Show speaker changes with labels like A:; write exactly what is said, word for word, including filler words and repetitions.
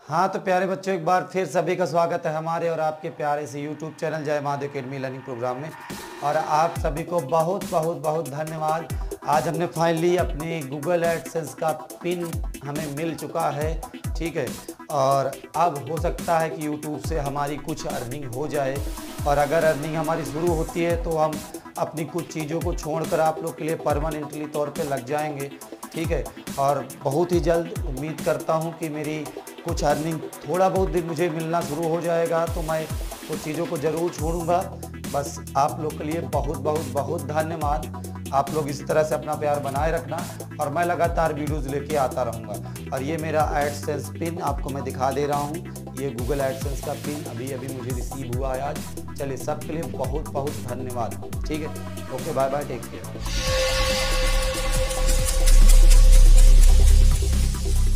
A: हाँ तो प्यारे बच्चों, एक बार फिर सभी का स्वागत है हमारे और आपके प्यारे से यूट्यूब चैनल जय महादेव अकेडमी लर्निंग प्रोग्राम में। और आप सभी को बहुत बहुत बहुत धन्यवाद। आज हमने फाइनली अपने गूगल एडसेंस का पिन हमें मिल चुका है, ठीक है। और अब हो सकता है कि यूट्यूब से हमारी कुछ अर्निंग हो जाए, और अगर अर्निंग हमारी शुरू होती है तो हम अपनी कुछ चीज़ों को छोड़कर आप लोग के लिए परमानेंटली तौर पे लग जाएंगे, ठीक है। और बहुत ही जल्द उम्मीद करता हूँ कि मेरी कुछ अर्निंग थोड़ा बहुत दिन मुझे मिलना शुरू हो जाएगा तो मैं कुछ चीज़ों को ज़रूर छोड़ूंगा। बस आप लोग के लिए बहुत बहुत बहुत धन्यवाद। आप लोग इस तरह से अपना प्यार बनाए रखना और मैं लगातार वीडियोज़ लेके आता रहूँगा। और ये मेरा एडसेंस पिन आपको मैं दिखा दे रहा हूँ। ये गूगल एडसेंस का पिन अभी अभी मुझे रिसीव हुआ है आज। चलिए सबके लिए बहुत बहुत धन्यवाद, ठीक है। Okay, bye bye, take care.